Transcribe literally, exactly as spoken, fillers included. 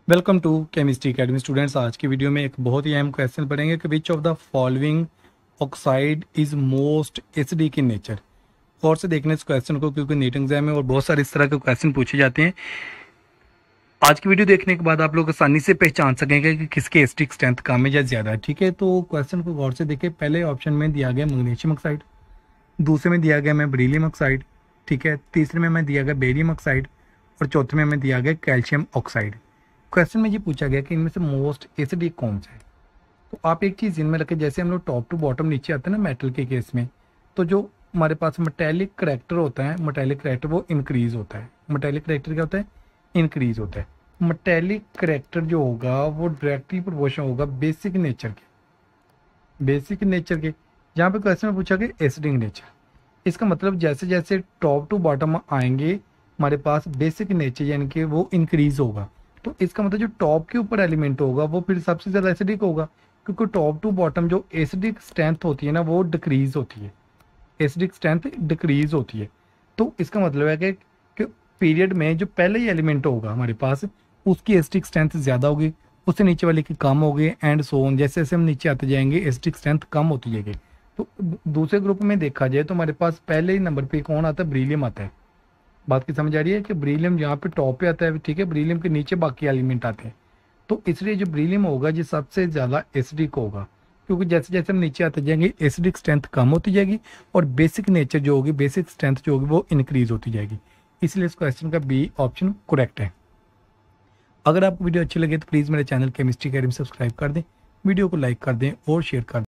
Welcome to chemistry academy students. आज की video में एक बहुत ही अहम क्वेश्चन पढ़ेंगे कि which of the following oxide is most acidic in nature. और से देखने इस क्वेश्चन को, क्योंकि नीट एग्जाम में और बहुत सारे इस तरह के क्वेश्चन पूछे जाते हैं। आज की वीडियो देखने के बाद आप लोग आसानी से पहचान सकेंगे कि किसके एसिडिक स्ट्रेंथ कम है या ज़्यादा है। ठीक है, तो क्वेश्चन को गौर से देखें। पहले ऑप्शन में दिया गया मैग्नीशियम ऑक्साइड, दूसरे में दिया गया मैं बेरिलियम ऑक्साइड, ठीक है, तीसरे में मैं दिया गया बेरियम ऑक्साइड और चौथे में मैं दिया गया कैल्शियम ऑक्साइड। क्वेश्चन में ये पूछा गया कि इनमें से मोस्ट एसिडिक कौन सा है। तो आप एक चीज़ इनमें रखें, जैसे हम लोग टॉप टू बॉटम नीचे आते हैं ना मेटल के केस में, तो जो हमारे पास मेटेलिक करेक्टर होता है, मेटेलिक करेक्टर वो इंक्रीज होता है। मेटेलिक करेक्टर क्या होता है? इंक्रीज होता है। मेटेलिक करेक्टर जो होगा वो डायरेक्टली प्रोपोर्शन होगा बेसिक नेचर के, बेसिक नेचर के। जहाँ पे क्वेश्चन में पूछा गया एसिडिक नेचर, इसका मतलब जैसे जैसे टॉप टू बॉटम आएंगे हमारे पास बेसिक नेचर यानी कि वो इंक्रीज होगा। तो इसका मतलब जो टॉप के ऊपर एलिमेंट होगा वो फिर सबसे ज़्यादा एसिडिक होगा, क्योंकि टॉप टू बॉटम जो एसिडिक स्ट्रेंथ होती है ना वो डिक्रीज होती है, एसिडिक स्ट्रेंथ डिक्रीज होती है। तो इसका मतलब है कि, कि पीरियड में जो पहले ही एलिमेंट होगा हमारे पास उसकी एसिडिक स्ट्रेंथ ज़्यादा होगी, उससे नीचे वाले की कम होगी, एंड सो ऑन। जैसे जैसे हम नीचे आते जाएंगे एसिडिक स्ट्रेंथ कम होती जाएगी। तो दूसरे ग्रुप में देखा जाए तो हमारे पास पहले ही नंबर पे कौन आता है? बेरिलियम आता है। बात की समझ आ रही है कि बेरिलियम यहाँ पे टॉप पे आता है, ठीक है, बेरिलियम के नीचे बाकी एलिमेंट आते हैं। तो इसलिए जो बेरिलियम होगा ये सबसे ज़्यादा एसिडिक होगा, क्योंकि जैसे जैसे हम नीचे आते जाएंगे एसिडिक स्ट्रेंथ कम होती जाएगी और बेसिक नेचर जो होगी, बेसिक स्ट्रेंथ जो होगी वो इंक्रीज होती जाएगी। इसलिए इस क्वेश्चन का बी ऑप्शन करेक्ट है। अगर आपको वीडियो अच्छी लगे तो प्लीज़ मेरे चैनल केमिस्ट्री अकेडमी सब्सक्राइब कर दें, वीडियो को लाइक कर दें और शेयर कर दें।